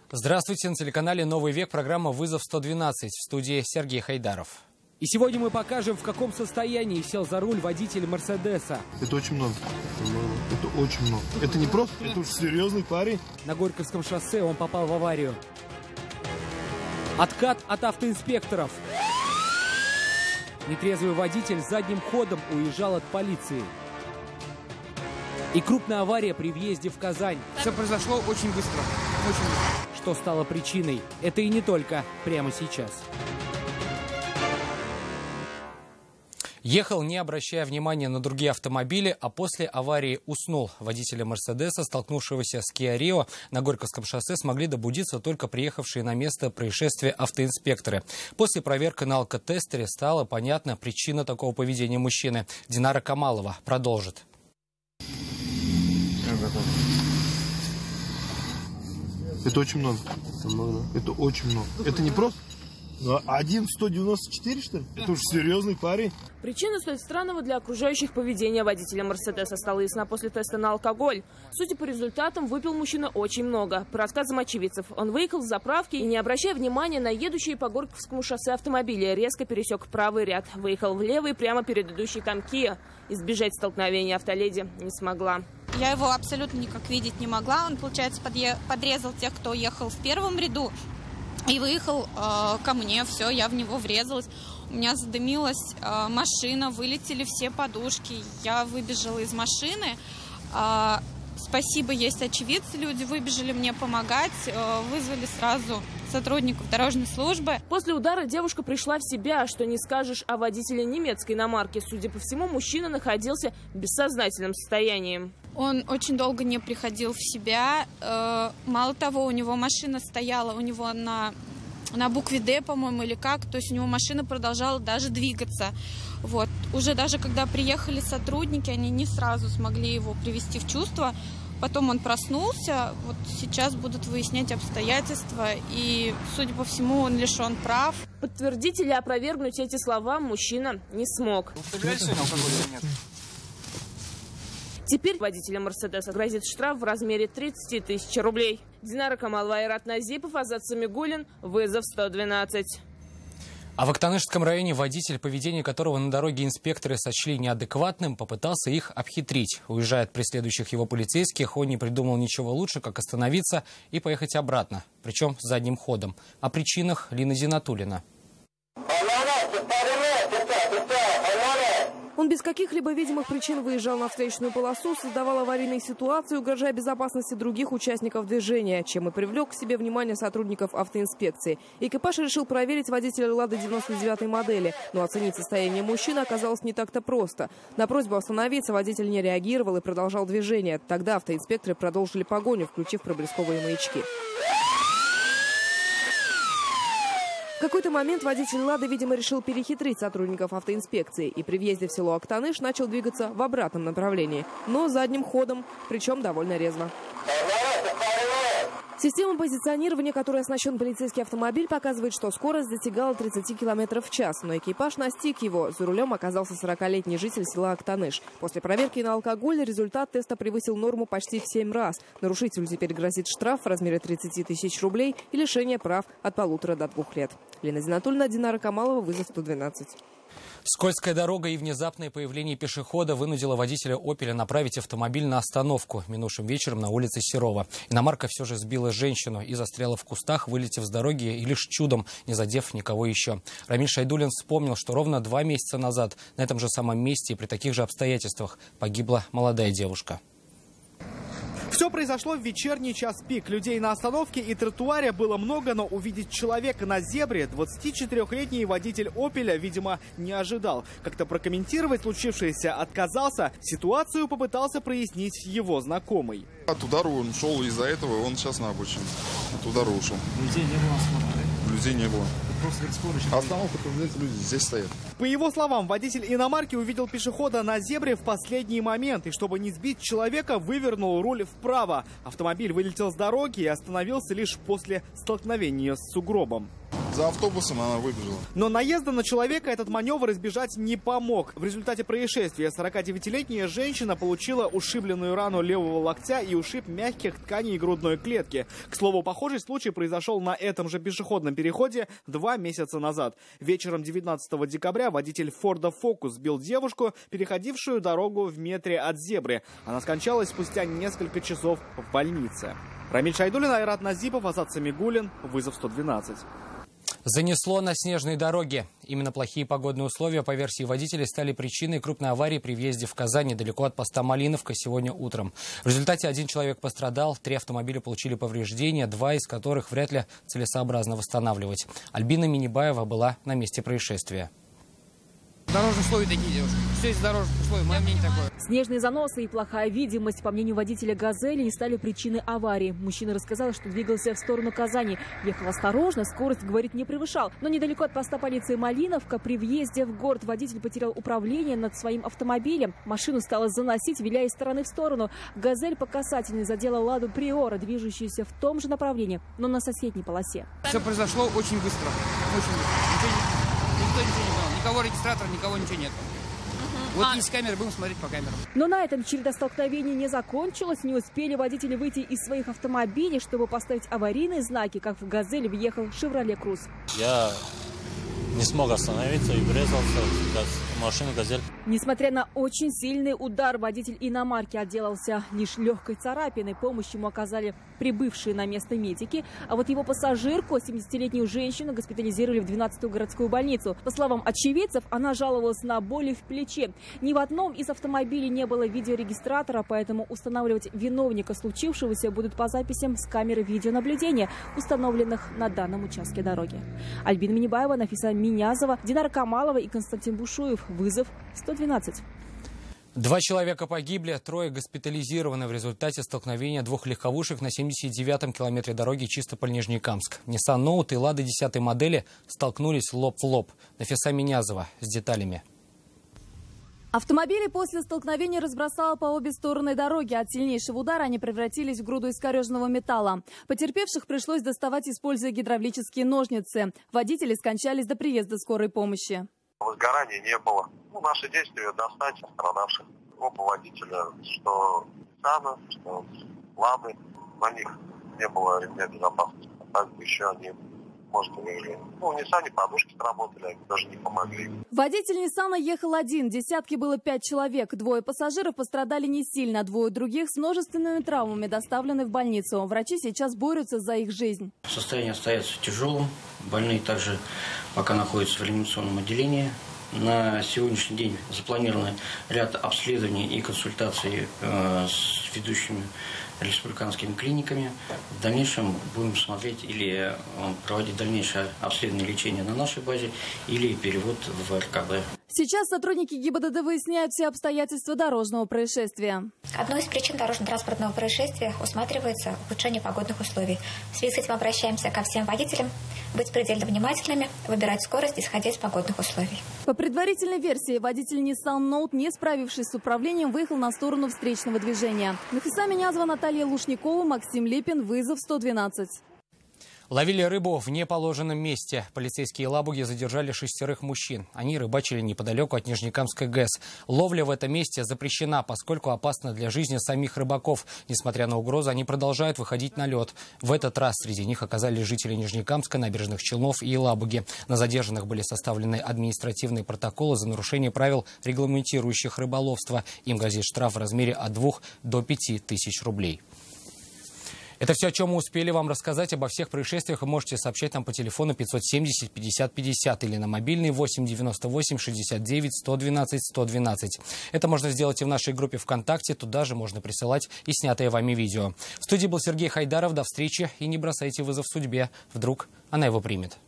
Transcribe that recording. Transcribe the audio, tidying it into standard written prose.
Здравствуйте, на телеканале «Новый век» программа «Вызов 112». В студии Сергей Хайдаров. И сегодня мы покажем, в каком состоянии сел за руль водитель «Мерседеса». Это очень много. Это очень много. Это не просто, это уж серьезный парень. На Горьковском шоссе он попал в аварию. Откат от автоинспекторов. Нетрезвый водитель задним ходом уезжал от полиции. И крупная авария при въезде в Казань. Все произошло очень быстро. Очень быстро. Что стало причиной? Это и не только. Прямо сейчас. Ехал, не обращая внимания на другие автомобили, а после аварии уснул. Водителя «Мерседеса», столкнувшегося с Kia Rio на Горьковском шоссе, смогли добудиться только приехавшие на место происшествия автоинспекторы. После проверки на алкотестере стала понятна причина такого поведения мужчины. Динара Камалова продолжит. Это очень много. Это очень много. Это не просто... 1,194, что ли? Это уж серьезный парень. Причина столь странного для окружающих поведения водителя «Мерседеса» стала ясна после теста на алкоголь. Судя по результатам, выпил мужчина очень много. По рассказам очевидцев, он выехал с заправки и, не обращая внимания на едущие по Горьковскому шоссе автомобили, резко пересек правый ряд. Выехал в левый прямо перед идущей там Kia. Избежать столкновения автоледи не смогла. Я его абсолютно никак видеть не могла. Он, получается, подрезал тех, кто ехал в первом ряду. И выехал ко мне, все, я в него врезалась. У меня задымилась машина, вылетели все подушки. Я выбежала из машины. Спасибо, есть очевидцы, люди выбежали мне помогать. Вызвали сразу сотрудников дорожной службы. После удара девушка пришла в себя, что не скажешь о водителе немецкой иномарки. Судя по всему, мужчина находился в бессознательном состоянии. Он очень долго не приходил в себя. Мало того, у него машина стояла, у него на букве «Д», по-моему, или как. То есть у него машина продолжала даже двигаться. Вот. Уже даже когда приехали сотрудники, они не сразу смогли его привести в чувство. Потом он проснулся. Вот сейчас будут выяснять обстоятельства. И, судя по всему, он лишен прав. Подтвердить или опровергнуть эти слова мужчина не смог. Теперь водителям «Мерседеса» грозит штраф в размере 30 тысяч рублей. Динара Камалова, Айрат Назипов, Азат Самигуллин. Вызов 112. А в Актанышском районе водитель, поведение которого на дороге инспекторы сочли неадекватным, попытался их обхитрить. Уезжая от преследующих его полицейских, он не придумал ничего лучше, как остановиться и поехать обратно, причем задним ходом. О причинах Лина Зинатуллина. Он без каких-либо видимых причин выезжал на встречную полосу, создавал аварийные ситуации, угрожая безопасности других участников движения, чем и привлек к себе внимание сотрудников автоинспекции. Экипаж решил проверить водителя «Лады» 99-й модели, но оценить состояние мужчины оказалось не так-то просто. На просьбу остановиться водитель не реагировал и продолжал движение. Тогда автоинспекторы продолжили погоню, включив проблесковые маячки. В какой-то момент водитель «Лады», видимо, решил перехитрить сотрудников автоинспекции и при въезде в село Актаныш начал двигаться в обратном направлении, но задним ходом, причем довольно резво. Система позиционирования, которой оснащен полицейский автомобиль, показывает, что скорость достигала 30 км в час, но экипаж настиг его. За рулем оказался 40-летний житель села Актаныш. После проверки на алкоголь результат теста превысил норму почти в 7 раз. Нарушителю теперь грозит штраф в размере 30 тысяч рублей и лишение прав от 1,5 до 2 лет. Лина Зинатуллина, Динара Камалова, вызов 112. Скользкая дорога и внезапное появление пешехода вынудило водителя «Опеля» направить автомобиль на остановку минувшим вечером на улице Серова. Иномарка все же сбила женщину и застряла в кустах, вылетев с дороги и лишь чудом не задев никого еще. Рамиль Шайдуллин вспомнил, что ровно 2 месяца назад на этом же самом месте и при таких же обстоятельствах погибла молодая девушка. Все произошло в вечерний час пик. Людей на остановке и тротуаре было много, но увидеть человека на зебре 24-летний водитель «Опеля», видимо, не ожидал. Как-то прокомментировать случившееся отказался. Ситуацию попытался прояснить его знакомый. От удара он шел, из-за этого он сейчас на обочине. От удара ушел. Людей не было осмотра? Людей не было. Остановка, люди здесь стоят. По его словам, водитель иномарки увидел пешехода на зебре в последний момент. И чтобы не сбить человека, вывернул руль вправо. Автомобиль вылетел с дороги и остановился лишь после столкновения с сугробом. За автобусом она выбежала. Но наезда на человека этот маневр избежать не помог. В результате происшествия 49-летняя женщина получила ушибленную рану левого локтя и ушиб мягких тканей грудной клетки. К слову, похожий случай произошел на этом же пешеходном переходе 2 месяца назад. Вечером 19 декабря водитель Форда Фокус сбил девушку, переходившую дорогу в метре от зебры. Она скончалась спустя несколько часов в больнице. Рамиль Шайдуллин, Айрат Назипов, Азат Самигуллин. Вызов 112. Занесло на снежной дороге. Именно плохие погодные условия, по версии водителей, стали причиной крупной аварии при въезде в Казань недалеко от поста Малиновка сегодня утром. В результате 1 человек пострадал, 3 автомобиля получили повреждения, 2 из которых вряд ли целесообразно восстанавливать. Альбина Минибаева была на месте происшествия. Дорожные условия такие, девушки. Все из дорожных условий, мое мнение такое. Снежные заносы и плохая видимость, по мнению водителя «Газели», не стали причиной аварии. Мужчина рассказал, что двигался в сторону Казани. Ехал осторожно, скорость, говорит, не превышал. Но недалеко от поста полиции Малиновка при въезде в город водитель потерял управление над своим автомобилем. Машину стало заносить, виляя из стороны в сторону. «Газель» по касательной задела «Ладу Приора», движущуюся в том же направлении, но на соседней полосе. Все произошло очень быстро. Очень быстро. Никто ничего не понял. Никого регистратора, никого ничего нет. Вот есть камеры, будем смотреть по камерам. Но на этом череда столкновений не закончилась. Не успели водители выйти из своих автомобилей, чтобы поставить аварийные знаки, как в «Газель» въехал «Шевроле Круз». Я не смог остановиться и врезался в машину «Газель». Несмотря на очень сильный удар, водитель иномарки отделался лишь легкой царапиной. Помощь ему оказали прибывшие на место медики. А вот его пассажирку, 70-летнюю женщину, госпитализировали в 12-ю городскую больницу. По словам очевидцев, она жаловалась на боли в плече. Ни в одном из автомобилей не было видеорегистратора, поэтому устанавливать виновника случившегося будут по записям с камеры видеонаблюдения, установленных на данном участке дороги. Альбина Минибаева, Нафиса Минязова, Динара Камалова и Константин Бушуев. Вызов 112. 2 человека погибли, 3 госпитализированы в результате столкновения 2 легковушек на 79-м километре дороги Чистополь-Нижнекамск. Nissan Note и Lada 10-й модели столкнулись лоб в лоб. Нафиса Минязова с деталями. Автомобили после столкновения разбросало по обе стороны дороги. От сильнейшего удара они превратились в груду искореженного металла. Потерпевших пришлось доставать, используя гидравлические ножницы. Водители скончались до приезда скорой помощи. Возгорания не было. Наши действия достать пострадавших. Оба водителя, что Ниссана, что Лады, на них не было ремня безопасности. А так еще они, может, в Ниссане подушки сработали, они даже не помогли. Водитель Ниссана ехал один. В десятке было 5 человек. 2 пассажиров пострадали не сильно. 2 других с множественными травмами доставлены в больницу. Врачи сейчас борются за их жизнь. Состояние остается тяжелым. Больные также пока находятся в реанимационном отделении. На сегодняшний день запланирован ряд обследований и консультаций с ведущими республиканскими клиниками. В дальнейшем будем смотреть или проводить дальнейшее обследование лечения на нашей базе, или перевод в РКБ. Сейчас сотрудники ГИБДД выясняют все обстоятельства дорожного происшествия. Одной из причин дорожно-транспортного происшествия усматривается ухудшение погодных условий. В связи с этим обращаемся ко всем водителям быть предельно внимательными, выбирать скорость, исходя из погодных условий. По предварительной версии, водитель Nissan Note, не справившись с управлением, выехал на сторону встречного движения. Нафиса Минязова, Наталья Лушникова, Максим Лепин. Вызов 112. Ловили рыбу в неположенном месте. Полицейские Лабуги задержали 6 мужчин. Они рыбачили неподалеку от Нижнекамской ГЭС. Ловля в этом месте запрещена, поскольку опасна для жизни самих рыбаков. Несмотря на угрозу, они продолжают выходить на лед. В этот раз среди них оказались жители Нижнекамска, Набережных Челнов и Елабуги. На задержанных были составлены административные протоколы за нарушение правил, регламентирующих рыболовство. Им грозит штраф в размере от 2 до 5 тысяч рублей. Это все, о чем мы успели вам рассказать. Обо всех происшествиях вы можете сообщать нам по телефону 570 50 50 или на мобильный 8 98 69 112 112. Это можно сделать и в нашей группе ВКонтакте. Туда же можно присылать и снятое вами видео. В студии был Сергей Хайдаров. До встречи и не бросайте вызов судьбе. Вдруг она его примет.